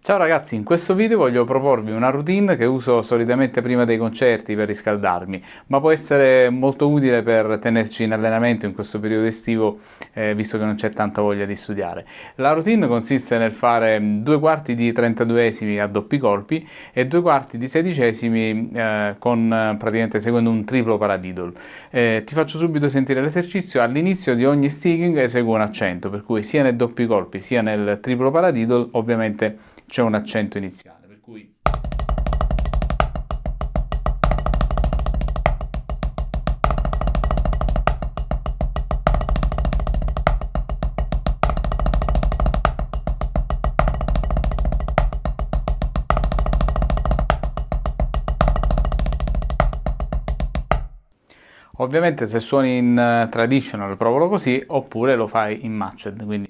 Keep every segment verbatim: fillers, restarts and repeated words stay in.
Ciao ragazzi, in questo video voglio proporvi una routine che uso solitamente prima dei concerti per riscaldarmi, ma può essere molto utile per tenerci in allenamento in questo periodo estivo, eh, visto che non c'è tanta voglia di studiare. La routine consiste nel fare due quarti di trentaduesimi a doppi colpi e due quarti di sedicesimi eh, con eh, praticamente seguendo un triplo paradiddle. Eh, ti faccio subito sentire l'esercizio. All'inizio di ogni sticking eseguo un accento, per cui sia nei doppi colpi sia nel triplo paradiddle ovviamente c'è un accento iniziale, per cui ovviamente se suoni in uh, traditional provalo così, oppure lo fai in matched, quindi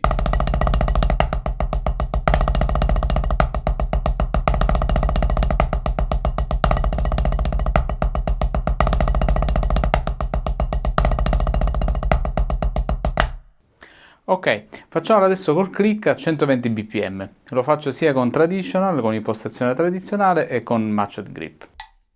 ok, facciamolo adesso col click a centoventi bpm. Lo faccio sia con traditional, con impostazione tradizionale, e con matched grip.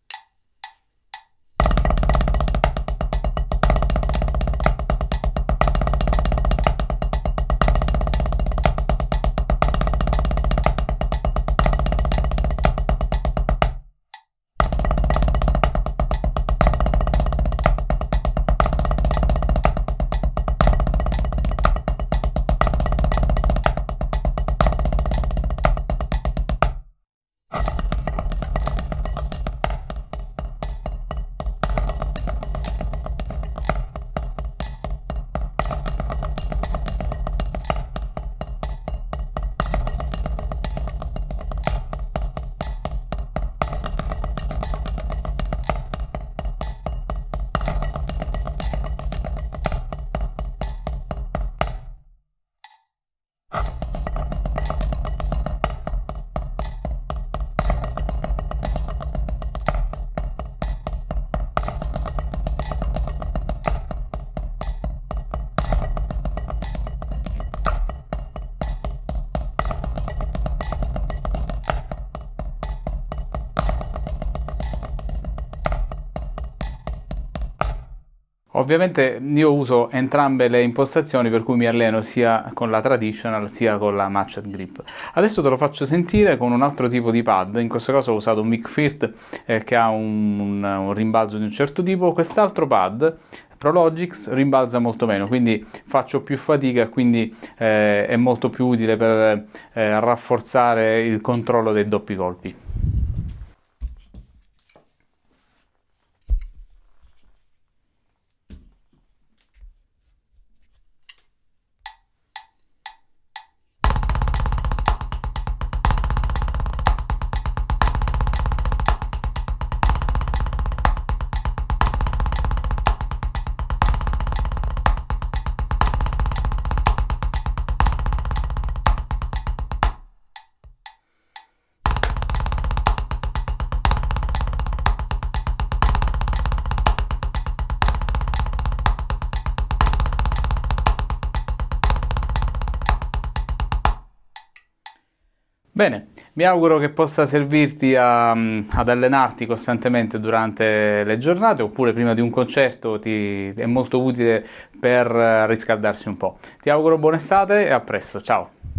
Ovviamente io uso entrambe le impostazioni, per cui mi alleno sia con la traditional sia con la matched grip. Adesso te lo faccio sentire con un altro tipo di pad. In questo caso ho usato un Mic Firth eh, che ha un, un, un rimbalzo di un certo tipo. Quest'altro pad ProLogix rimbalza molto meno, quindi faccio più fatica, quindi eh, è molto più utile per eh, rafforzare il controllo dei doppi colpi. Bene, mi auguro che possa servirti a, ad allenarti costantemente durante le giornate, oppure prima di un concerto ti, è molto utile per riscaldarsi un po'. Ti auguro buona estate e a presto, ciao!